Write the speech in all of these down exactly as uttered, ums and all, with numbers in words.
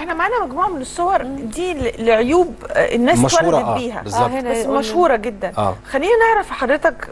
احنا معانا مجموعه من الصور دي لعيوب الناس مشهوره اتولدت اه بيها بالظبط، آه بس مشهوره جدا. آه. خلينا نعرف حضرتك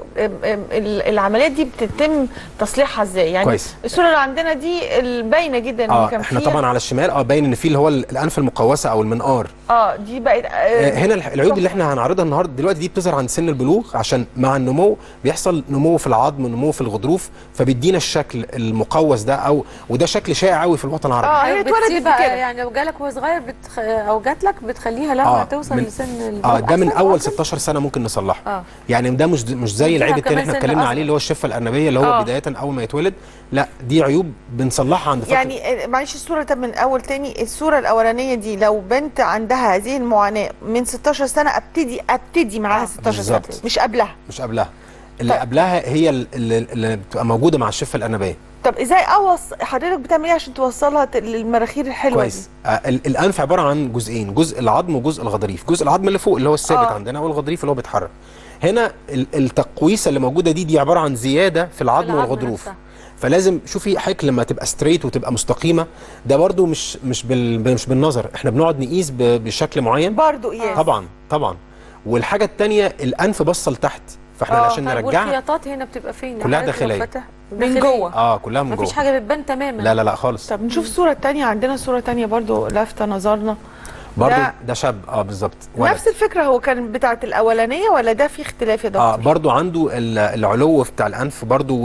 العمليات دي بتتم تصليحها ازاي؟ يعني كويس. الصوره اللي عندنا دي الباينه جدا اه ان كان احنا فيها طبعا على الشمال اه باين ان في اللي هو الانف المقوسه او المنقار. اه دي بقت آه هنا العيوب اللي احنا هنعرضها النهارده دلوقتي دي بتظهر عند سن البلوغ، عشان مع النمو بيحصل نمو في العظم ونمو في الغضروف، فبيدينا الشكل المقوس ده، او وده شكل شائع قوي في الوطن العربي. اه هي اتولدت كده يعني لو جالك وهو صغير بتخ... او جات لك بتخليها لما آه توصل من... لسن البلوغ. اه ده من اول ستاشر سنه ممكن نصلحه. آه. يعني ده مش مش زي العيب التاني احنا اتكلمنا عليه اللي هو الشفه الارنبيه اللي هو آه. بدايه اول ما يتولد، لا دي عيوب بنصلحها عند فتره. يعني معلش الصوره طب من اول تاني، الصوره الاولانيه دي لو بنت عندها هذه المعاناه من ستاشر سنه ابتدي ابتدي معاها آه. ستاشر سنه مش قبلها. مش قبلها، اللي طيب. قبلها هي اللي, اللي بتبقى موجوده مع الشفه الارنبيه. طب ازاي اوص حضرتك بتعمل ايه عشان توصلها للمراخير الحلوه كويس. دي؟ آه الانف عباره عن جزئين، جزء العظم وجزء الغضاريف. جزء العظم اللي فوق اللي هو الثابت آه. عندنا، والغضاريف اللي هو بيتحرك. هنا التقويسه اللي موجوده دي دي عباره عن زياده في العظم, العظم والغضروف نفسها. فلازم شوفي حضرتك لما تبقى ستريت وتبقى مستقيمه، ده برده مش مش بال مش بالنظر، احنا بنقعد نقيس بشكل معين برده قياس. طبعا طبعا. والحاجه الثانيه الانف بصل لتحت، فاحنا آه. عشان نرجعها. والخياطات هنا بتبقى فين؟ كلها داخليه من جوه. اه كلها من جوه، مفيش حاجه بتبان تماما. لا لا لا خالص. طب نشوف الصوره الثانيه، عندنا صوره ثانيه برده لافته نظرنا. برضو ده, ده شاب اه بالظبط. نفس الفكره هو كان بتاعه الاولانيه ولا ده في اختلاف يا دكتور؟ اه برضو عنده العلو بتاع الانف برضو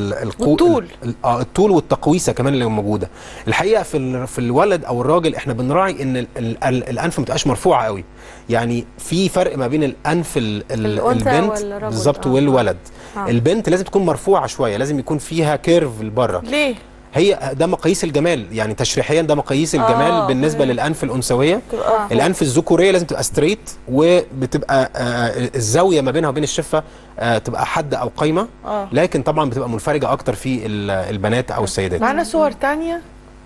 والطول اه الطول والتقويسه كمان اللي موجوده. الحقيقه في في الولد او الراجل احنا بنراعي ان ال ال ال الانف ما تبقاش مرفوعه قوي، يعني في فرق ما بين الانف ال ال البنت بالظبط آه. والولد. آه. البنت لازم تكون مرفوعه شويه، لازم يكون فيها كيرف لبره. ليه؟ هي ده مقاييس الجمال، يعني تشريحيا ده مقاييس الجمال آه بالنسبه مم. للانف الانثويه. آه. الانف الذكوريه لازم تبقى ستريت، وبتبقى آه الزاويه ما بينها وبين الشفه آه تبقى حاده او قايمه. آه. لكن طبعا بتبقى منفرجه اكتر في البنات او السيدات. معانا صور ثانيه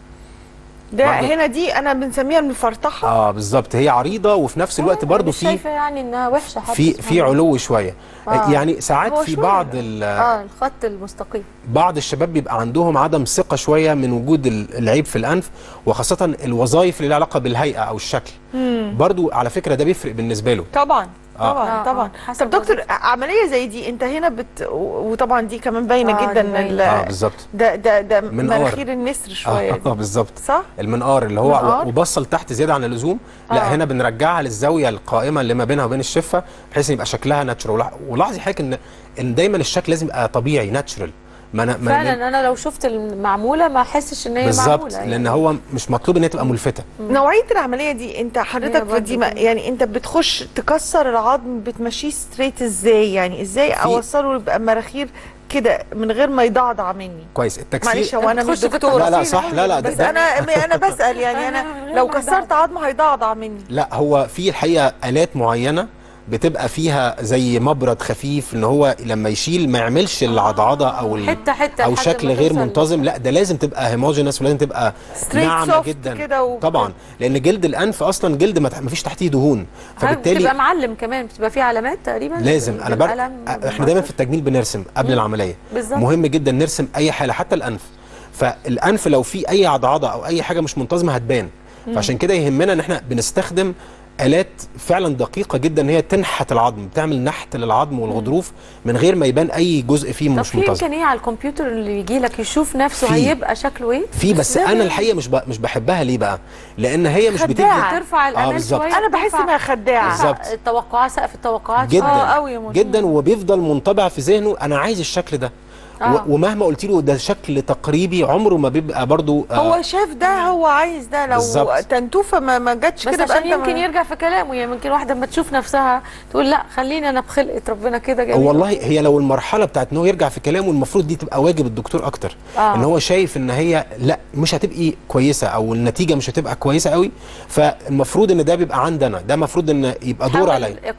ده هنا دي انا بنسميها المفرطحه. اه بالظبط، هي عريضه وفي نفس الوقت برضو في شايفه يعني انها وحشه في في علو شويه. آه. يعني ساعات في بعض اه الخط المستقيم بعض الشباب بيبقى عندهم عدم ثقه شويه من وجود العيب في الانف، وخاصه الوظائف اللي لها علاقه بالهيئه او الشكل. مم. برضو على فكره ده بيفرق بالنسبه له طبعا. طبعا آه. طبعا. آه. طب دكتور عمليه زي دي انت هنا بت وطبعا دي كمان باينه آه جدا اه بالظبط. ده ده ده مناخير النسر شويه اه, آه بالظبط صح؟ المنقار اللي هو منقار. وبصل تحت زياده عن اللزوم. آه. لا هنا بنرجعها للزاويه القائمه اللي ما بينها وبين الشفه بحيث يبقى شكلها ناتشرال. ولاحظي حضرتك ان ان دايما الشكل لازم يبقى طبيعي ناتشرال. ما أنا فعلا ما انا لو شفت المعموله ما احسش ان هي بالزبط. معموله بالظبط يعني. لان هو مش مطلوب ان هي تبقى ملفته. نوعيه العمليه دي انت حضرتك دي يعني انت بتخش تكسر العظم بتمشيه ستريت ازاي؟ يعني ازاي اوصله يبقى مراخير كده من غير ما يضعضع مني؟ كويس. التكسير معلش هو انا مش دكتور لا لا صح لا لا بس ده انا انا بسال يعني انا لو كسرت عظم هيضعضع مني. لا هو في الحقيقه الات معينه بتبقى فيها زي مبرد خفيف ان هو لما يشيل ما يعملش العضعضه او حته حته او شكل غير منتظم. لا ده لازم تبقى هيموجينس ولازم تبقى ناعمه جدا و... طبعا لان جلد الانف اصلا جلد ما فيش تحتيه دهون، فبالتالي بتبقى معلم كمان، بتبقى فيه علامات تقريبا لازم. انا بر... احنا دايما في التجميل بنرسم قبل مم. العمليه بالزبط. مهم جدا نرسم اي حاله حتى الانف، فالانف لو في اي عضعضه او اي حاجه مش منتظمه هتبان. مم. فعشان كده يهمنا ان احنا بنستخدم آلات فعلا دقيقة جدا ان هي تنحت العظم، بتعمل نحت للعظم والغضروف من غير ما يبان اي جزء فيه مش منتظم. طب في امكانيه على الكمبيوتر اللي يجي لك يشوف نفسه هيبقى شكله ايه؟ في بس, بس انا الحقيقه مش مش بحبها. ليه بقى؟ لان هي مش بتدي ترفع الامال آه شويه. انا بحس انها خداعه بالظبط. التوقعات سقف التوقعات جدا اه قوي يا جدا، وبيفضل منطبع في ذهنه انا عايز الشكل ده. آه. ومهما قلت له ده شكل تقريبي عمره ما بيبقى برضو آه هو شاف ده هو عايز ده. لو بالزبط. تنتوفه ما, ما جاتش كده بس عشان يمكن يرجع في كلامه. يعني ممكن واحده اما تشوف نفسها تقول لا خليني انا بخلقه ربنا كده جميل. والله هي لو المرحله بتاعت ان هو يرجع في كلامه المفروض دي تبقى واجب الدكتور اكتر. آه. ان هو شايف ان هي لا مش هتبقي كويسه او النتيجه مش هتبقى كويسه قوي، فالمفروض ان ده بيبقى عندنا، ده المفروض ان يبقى دور عليا.